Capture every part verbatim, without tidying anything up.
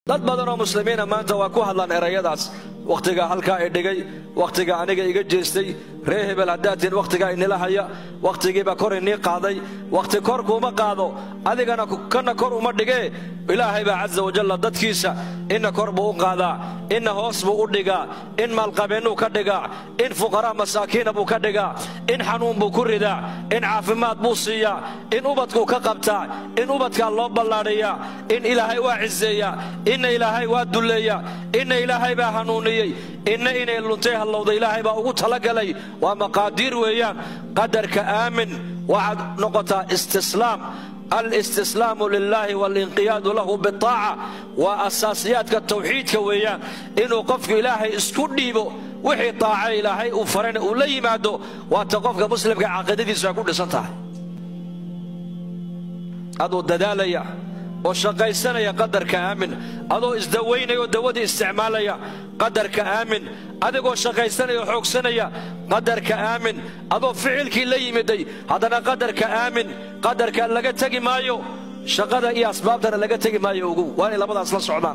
dad badan oo muslimiina maanta waa ku hadlaan erayadaas waqtiga halka ay dhigay waqtiga aniga iga jeestay ree hebel hadaatin waqtiga inila haya waqtigiiba kor inii qaaday waqti kor kuma qaado adigana kana kor uma dhigee ilaahay baa azza wa jalla dadkiisa inna kor buu qaadaa inna hoos buu u dhigaa in maalqabeenu ka dhigaa in fuqara masaakiin buu ka dhigaa in xanuun buu ku ridaa in caafimaad buu siiyaa in ubadku ka qabtaa in ubadka loo ballaariyaa in ilaahay waa cizeeyaa in ilaahay waa duleeya in ilaahay baa hanuuniyay in inay luntay halowda ilaahay baa ugu talagalay waa maqaadiir weeyaan qadarka aamin waxaad noqotaa istislaam الاستسلام لله والانقياد له بالطاعة وأساسيات التوحيد كويان إنه قفك إلهي اسكو ديبو وحي طاعة إلهي وفرن ولي مادو واتقفك مسلم كعقيدتي سيكون لسنتها هذا الدلالة وشقيسنا يا قدر كامن هذا ازدوينا ودودي استعمالا يا قدر كامن هذا وشقيسنا يا حوكسنا يا قدر كامن هذا فعلك اللي يمدي هذا قدر كامن قدر كان لقى تجي مايو شقدا إيه أسبابنا لقى تجي مايو وأنا لبضع أصلا صعدان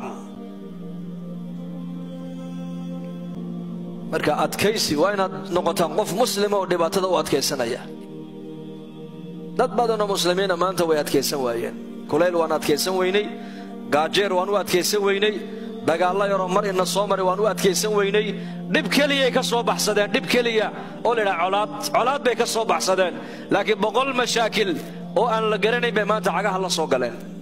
مركا أتكيسي وين نقطة قف مسلمة ودبعت ذو أتكيسنا يا لا تبادنا مسلمين ما أنت ويأتكيسن وين كليل وأنا أتكيسن ويني قاجير وأنا أتكيسن ويني دقا الله يرى مر إن الصومر وأنا أتكيسن ويني دب كلية كصوب حسدان دب كلية أولنا علاد علاد بك صوب حسدان لكن بقول مشاكل وأن لقرني بما تعجها الله صقلين